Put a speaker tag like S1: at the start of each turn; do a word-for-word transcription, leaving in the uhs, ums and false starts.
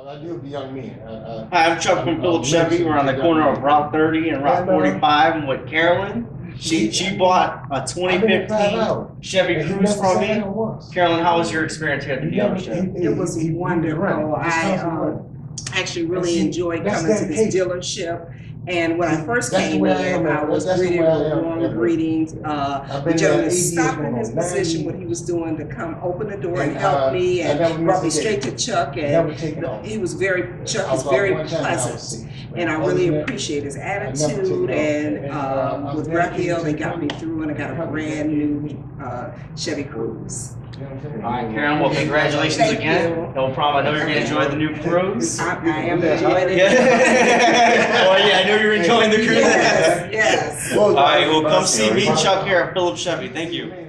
S1: I deal with the young men. Uh, uh,
S2: Hi, I'm Chuck from Phillips Chevy. We're on the corner of Route thirty and Route forty-five. I'm with Carolyn. She she bought a twenty fifteen Chevy Cruze from me. Carolyn, how was your experience here at the dealership?
S3: It was wonderful. I uh, actually really enjoyed coming to this dealership. And when I first came in, I was greeted with warm greetings. Uh, the gentleman stopped in his position, what he was doing, to come open the door and help me, and brought me straight to Chuck. And he was very, Chuck is very pleasant, and I really appreciate his attitude. And uh, with Raphael, they got me through, and I got a brand new uh, Chevy Cruze.
S2: All right, Karen, well, congratulations
S3: Thank
S2: again.
S3: you.
S2: No problem. I know you're going to enjoy the new Cruze.
S3: I, I am enjoying it.
S2: Well, yeah, I know you're enjoying the Cruze.
S3: Yes, yes.
S2: All right, well, come see me, Chuck, here at Phillips Chevy. Thank you.